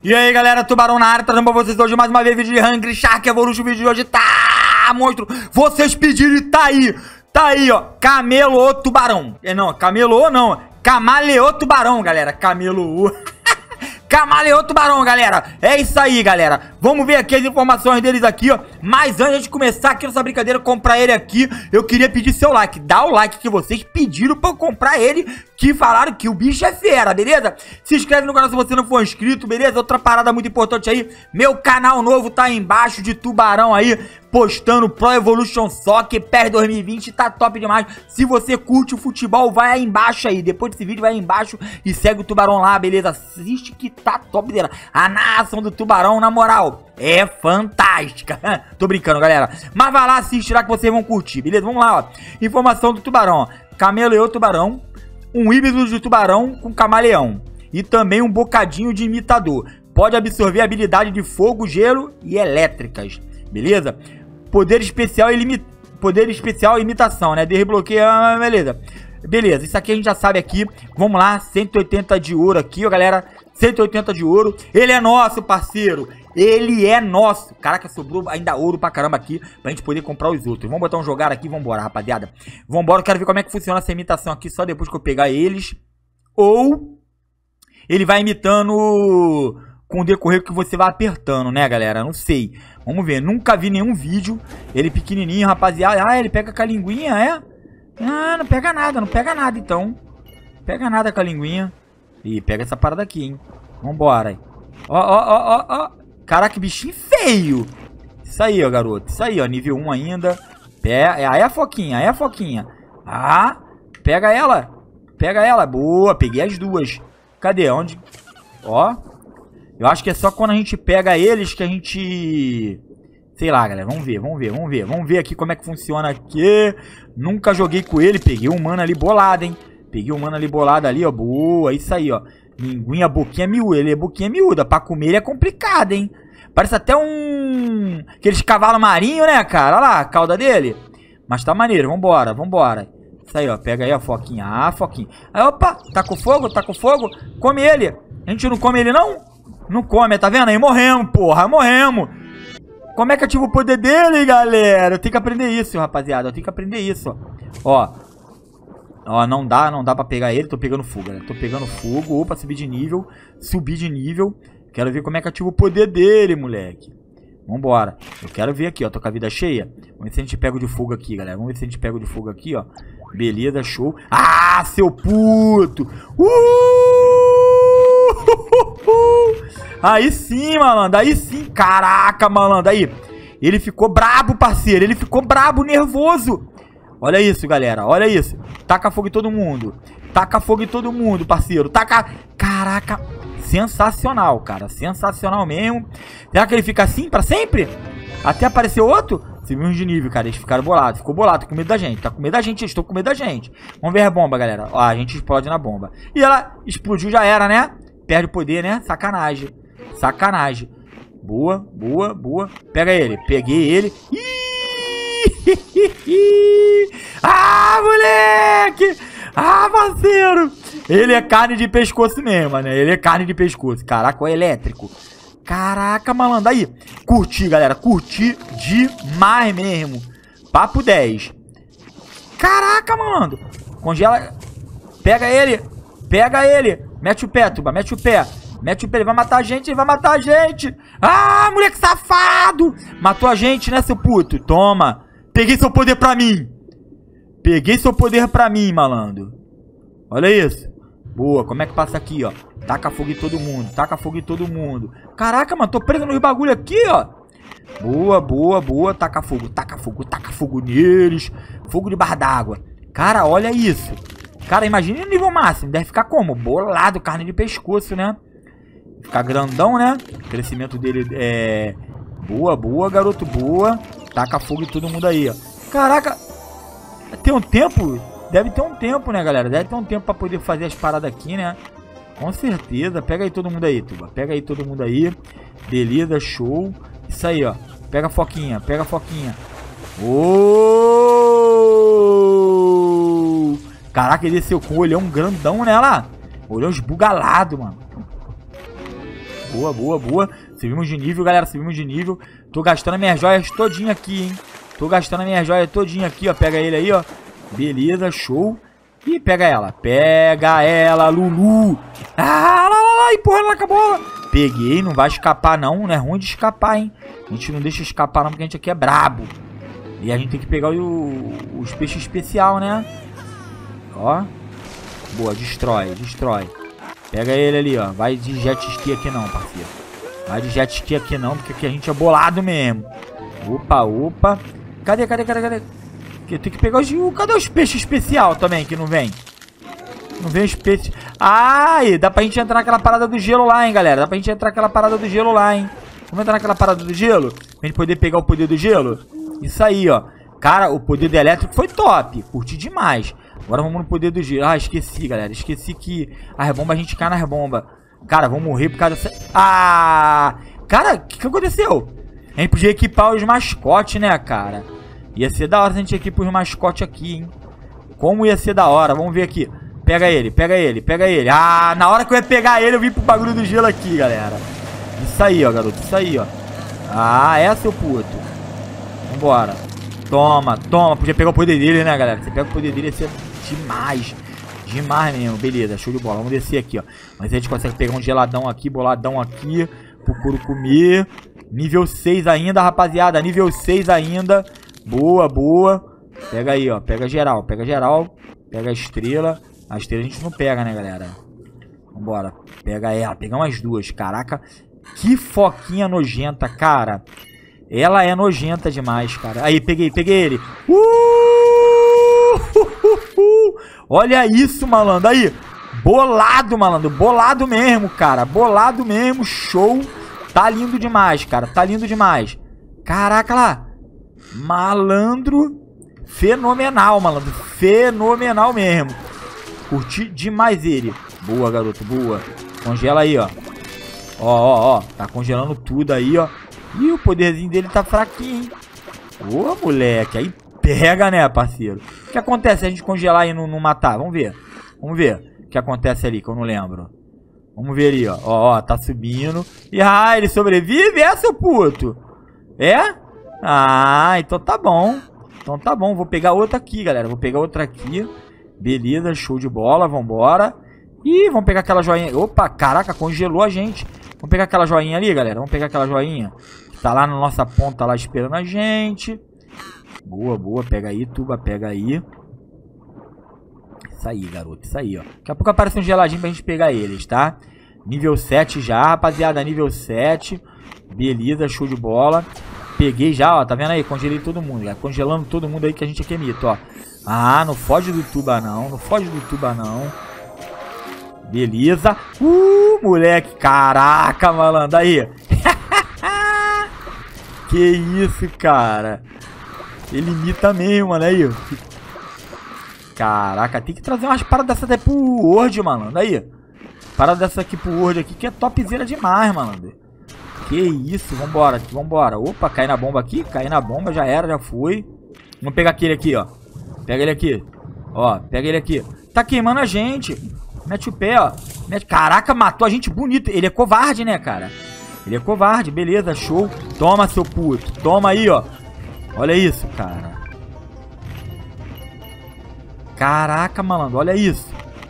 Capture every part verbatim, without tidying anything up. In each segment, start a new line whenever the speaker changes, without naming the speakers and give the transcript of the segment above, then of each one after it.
E aí galera, Tubarão na área, trazendo pra vocês hoje mais uma vez vídeo de Hungry Shark Evolution. O vídeo de hoje tá monstro, vocês pediram e tá aí, tá aí ó, Camelô Tubarão. É não, Camelô não, Camaleô Tubarão galera, Camelô Camaleô Tubarão, galera. É isso aí, galera. Vamos ver aqui as informações deles aqui, ó. Mas antes de começar aqui nessa brincadeira, comprar ele aqui, eu queria pedir seu like. Dá o like que vocês pediram pra eu comprar ele, que falaram que o bicho é fera, beleza? Se inscreve no canal se você não for inscrito, beleza? Outra parada muito importante aí, meu canal novo tá aí embaixo de Tubarão aí, postando Pro Evolution Soccer P E S dois mil e vinte, tá top demais. Se você curte o futebol, vai aí embaixo aí, depois desse vídeo vai aí embaixo e segue o Tubarão lá, beleza? Assiste que tá top dela. A narração do Tubarão, na moral, é fantástica. Tô brincando, galera. Mas vai lá, assiste lá que vocês vão curtir, beleza? Vamos lá, ó. Informação do Tubarão, ó. Camaleão Tubarão, um híbrido de tubarão com camaleão e também um bocadinho de imitador. Pode absorver a habilidade de fogo, gelo e elétricas, beleza? Poder especial e limita... Poder especial e imitação, né? Desbloqueia, beleza. Beleza, isso aqui a gente já sabe aqui. Vamos lá, cento e oitenta de ouro aqui, ó, galera. cento e oitenta de ouro. Ele é nosso, parceiro. Ele é nosso. Caraca, sobrou ainda ouro pra caramba aqui pra gente poder comprar os outros. Vamos botar um jogar aqui, vambora, rapaziada. Vambora, eu quero ver como é que funciona essa imitação aqui só depois que eu pegar eles. Ou ele vai imitando com o decorrer que você vai apertando, né, galera? Não sei. Vamos ver. Nunca vi nenhum vídeo. Ele pequenininho, rapaziada. Ah, ele pega com a linguinha, é? Ah, não pega nada, não pega nada, então. Pega nada com a linguinha. Ih, pega essa parada aqui, hein? Vambora. Ó, ó, ó, ó, ó. Caraca, que bichinho feio. Isso aí, ó, garoto. Isso aí, ó. Nível um ainda. Pega... Aí é a foquinha, aí é a foquinha. Ah, pega ela. Pega ela. Boa, peguei as duas. Cadê? Onde? Ó. Eu acho que é só quando a gente pega eles que a gente... Sei lá, galera. Vamos ver, vamos ver, vamos ver. Vamos ver aqui como é que funciona aqui. Nunca joguei com ele. Peguei um mano ali bolado, hein. Peguei um mano ali bolado ali, ó. Boa, isso aí, ó. Linguinha, boquinha miúda. Ele é boquinha miúda. Pra comer ele é complicado, hein. Parece até um... Aqueles cavalos marinhos, né, cara? Olha lá a cauda dele. Mas tá maneiro. Vambora, vambora. Isso aí, ó. Pega aí a foquinha. Ah, foquinha. Aí, opa. Tá com fogo? Tá com fogo? Come ele. A gente não come ele, não? Não come, tá vendo? Aí morremos, porra. Morremos. Como é que ativa o poder dele, galera? Eu tenho que aprender isso, rapaziada. Eu tenho que aprender isso, ó. Ó. Ó, não dá, não dá pra pegar ele. Tô pegando fogo, galera. Tô pegando fogo. Opa, subir de nível. Subir de nível. Quero ver como é que ativa o poder dele, moleque. Vambora. Eu quero ver aqui, ó. Tô com a vida cheia. Vamos ver se a gente pega o de fogo aqui, galera. Vamos ver se a gente pega o de fogo aqui, ó. Beleza, show. Ah, seu puto! Uh! Aí sim, malandro. Aí sim. Caraca, malandro. Aí. Ele ficou brabo, parceiro. Ele ficou brabo, nervoso. Olha isso, galera. Olha isso. Taca fogo em todo mundo. Taca fogo em todo mundo, parceiro. Taca... Caraca. Sensacional, cara. Sensacional mesmo. Será que ele fica assim pra sempre? Até aparecer outro? Subimos de nível, cara. Eles ficaram bolados. Ficou bolado. Tá com medo da gente. Tá com medo da gente. Estou com medo da gente. Vamos ver a bomba, galera. Ó, a gente explode na bomba. E ela explodiu, já era, né? Perde o poder, né? Sacanagem. Sacanagem. Boa, boa, boa. Pega ele. Peguei ele. Ih! Ah, moleque! Ah, parceiro! Ele é carne de pescoço mesmo, né? Ele é carne de pescoço. Caraca, o elétrico. Caraca, malandro. Aí, curti, galera. Curti demais mesmo. Papo dez. Caraca, malandro. Congela. Pega ele. Pega ele. Mete o pé, Tuba. Mete o pé. Mete o pé. Ele vai matar a gente. Ele vai matar a gente. Ah, moleque safado. Matou a gente, né, seu puto? Toma. Peguei seu poder pra mim. Peguei seu poder pra mim, malandro. Olha isso. Boa, como é que passa aqui, ó? Taca fogo em todo mundo, taca fogo em todo mundo. Caraca, mano, tô preso nos bagulho aqui, ó. Boa, boa, boa. Taca fogo, taca fogo, taca fogo neles. Fogo de barra d'água. Cara, olha isso. Cara, imagina o nível máximo. Deve ficar como? Bolado, carne de pescoço, né? Ficar grandão, né? O crescimento dele é... Boa, boa, garoto, boa. Taca fogo em todo mundo aí, ó. Caraca. Tem um tempo? Deve ter um tempo, né, galera? Deve ter um tempo pra poder fazer as paradas aqui, né? Com certeza. Pega aí todo mundo aí, Tuba. Pega aí todo mundo aí. Beleza, show. Isso aí, ó. Pega a foquinha, pega a foquinha. Oh! Caraca, ele desceu com o olhão grandão nela. Olhão esbugalado, mano. Boa, boa, boa. Subimos de nível, galera. Subimos de nível. Tô gastando minhas joias todinha aqui, hein. Tô gastando minhas joias todinha aqui, ó. Pega ele aí, ó. Beleza, show. Ih, pega ela. Pega ela, Lulu. Ah, lá, lá, lá. Empurra ela com a bola. Peguei. Não vai escapar, não. Não é ruim de escapar, hein. A gente não deixa escapar, não, porque a gente aqui é brabo. E a gente tem que pegar o, os peixes especial, né? Ó. Boa, destrói, destrói. Pega ele ali, ó. Vai de jet ski aqui não, parceiro. Vai de jet ski aqui não, porque aqui a gente é bolado mesmo. Opa, opa. Cadê, cadê, cadê, cadê? Eu tenho que pegar os... Cadê os peixes especial também, que não vem? Não vem os peixes... Ai, dá pra gente entrar naquela parada do gelo lá, hein, galera. Dá pra gente entrar naquela parada do gelo lá, hein. Vamos entrar naquela parada do gelo? Pra gente poder pegar o poder do gelo? Isso aí, ó. Cara, o poder do elétrico foi top. Curti demais. Agora vamos no poder do gelo. Ah, esqueci, galera. Esqueci que as bombas, a gente cai nas bombas. Cara, vamos morrer por causa dessa... Ah! Cara, o que, que aconteceu? A gente podia equipar os mascotes, né, cara? Ia ser da hora se a gente equipar os mascotes aqui, hein? Como ia ser da hora? Vamos ver aqui. Pega ele, pega ele, pega ele. Ah, na hora que eu ia pegar ele, eu vim pro bagulho do gelo aqui, galera. Isso aí, ó, garoto. Isso aí, ó. Ah, é, seu puto. Vambora. Toma, toma. Podia pegar o poder dele, né, galera? Você pega o poder dele, ia ser demais. Demais mesmo. Beleza, show de bola. Vamos descer aqui, ó. Mas a gente consegue pegar um geladão aqui, boladão aqui. Pro couro comer. Nível seis ainda, rapaziada. Nível seis ainda. Boa, boa. Pega aí, ó. Pega geral, pega geral. Pega a estrela. A estrela a gente não pega, né, galera? Vambora. Pega ela. Pegamos as duas. Caraca. Que foquinha nojenta, cara. Ela é nojenta demais, cara. Aí, peguei, peguei ele. Uh! Olha isso, malandro. Aí. Bolado, malandro. Bolado mesmo, cara. Bolado mesmo. Show. Tá lindo demais, cara. Tá lindo demais. Caraca lá. Malandro. Fenomenal, malandro. Fenomenal mesmo. Curti demais ele. Boa, garoto. Boa. Congela aí, ó. Ó, ó, ó. Tá congelando tudo aí, ó. Ih, o poderzinho dele tá fraquinho, hein? Ô, moleque. Aí pega, né, parceiro? O que acontece se a gente congelar e não, não matar? Vamos ver. Vamos ver o que acontece ali, que eu não lembro. Vamos ver ali, ó. Ó, ó, tá subindo. E, ah, ele sobrevive? É, seu puto? É? Ah, então tá bom. Então tá bom. Vou pegar outra aqui, galera. Vou pegar outra aqui. Beleza, show de bola. Vambora. Ih, vamos pegar aquela joinha. Opa, caraca, congelou a gente. Vamos pegar aquela joinha ali, galera. Vamos pegar aquela joinha. Tá lá na nossa ponta, lá esperando a gente. Boa, boa. Pega aí, tuba. Pega aí. Isso aí, garoto. Isso aí, ó. Daqui a pouco aparece um geladinho pra gente pegar eles, tá? Nível sete já, rapaziada. Nível sete. Beleza, show de bola. Peguei já, ó. Tá vendo aí? Congelei todo mundo. Já. Congelando todo mundo aí que a gente aqui é mito, ó. Ah, não foge do tuba, não. Não foge do tuba, não. Beleza. Uh, moleque. Caraca, malandro. Aí. Que isso, cara. Ele imita mesmo, mano. Aí. Caraca, tem que trazer umas paradas dessas até pro Word, malandro. Aí. Parada dessa aqui pro Word aqui, que é topzera demais, malandro. Que isso. Vambora, vambora. Opa, cai na bomba aqui. Cai na bomba, já era, já foi. Vamos pegar aquele aqui, ó. Pega ele aqui. Ó, pega ele aqui. Tá queimando a gente. Mete o pé, ó. Mete... Caraca, matou a gente bonito. Ele é covarde, né, cara? Ele é covarde. Beleza, show. Toma, seu puto. Toma aí, ó. Olha isso, cara. Caraca, malandro. Olha isso.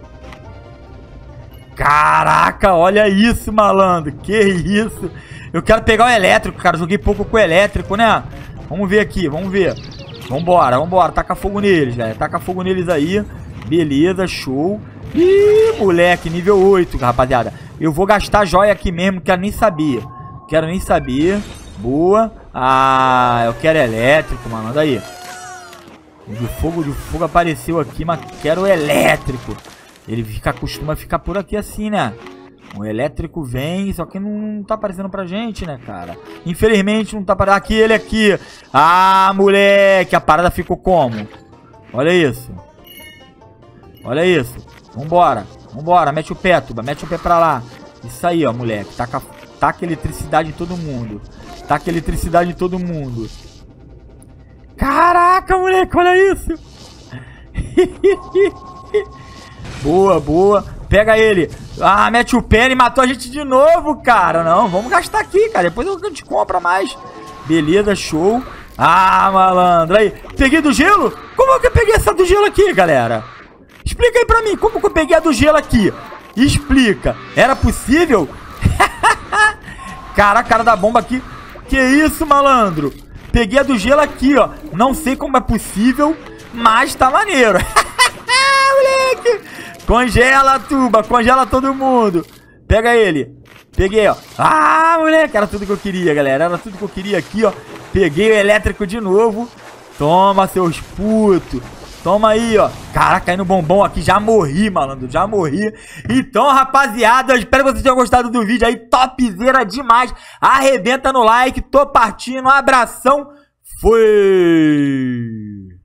Caraca, olha isso, malandro. Que isso. Eu quero pegar o elétrico, cara. Joguei pouco com o elétrico, né? Vamos ver aqui, vamos ver. Vambora, vambora. Taca fogo neles, galera. Taca fogo neles aí. Beleza, show. Ih, moleque, nível oito, rapaziada. Eu vou gastar joia aqui mesmo, quero nem saber. Quero nem saber. Boa. Ah, eu quero elétrico, mano. Olha aí. De fogo, de fogo apareceu aqui, mas quero elétrico. Ele fica, costuma ficar por aqui assim, né? O elétrico vem, só que não tá aparecendo pra gente, né, cara? Infelizmente não tá aparecendo. Aqui, ele aqui. Ah, moleque, a parada ficou como? Olha isso. Olha isso. Vambora, vambora, mete o pé, tuba, mete o pé pra lá. Isso aí, ó, moleque. Taca, taca eletricidade em todo mundo. Taca eletricidade em todo mundo. Caraca, moleque, olha isso. Boa, boa. Pega ele. Ah, mete o pé e matou a gente de novo, cara. Não, vamos gastar aqui, cara. Depois a gente compra mais. Beleza, show. Ah, malandro. Aí, peguei do gelo? Como é que eu peguei essa do gelo aqui, galera? Explica aí pra mim, como que eu peguei a do gelo aqui? Explica. Era possível? Caraca, cara da bomba aqui. Que isso, malandro? Peguei a do gelo aqui, ó. Não sei como é possível, mas tá maneiro. Moleque. Congela, tuba. Congela todo mundo. Pega ele. Peguei, ó. Ah, moleque. Era tudo que eu queria, galera. Era tudo que eu queria aqui, ó. Peguei o elétrico de novo. Toma, seus putos. Toma aí, ó. Caraca, caindo bombom aqui. Já morri, malandro. Já morri. Então, rapaziada, eu espero que vocês tenham gostado do vídeo aí. Topzera demais. Arrebenta no like. Tô partindo. Um abração. Fui.